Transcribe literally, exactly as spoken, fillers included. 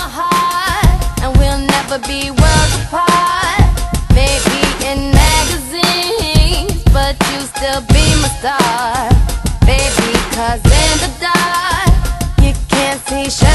my heart, and we'll never be worlds apart. Maybe in magazines, but you still be my star, baby. Cause in the dark, you can't see shadows.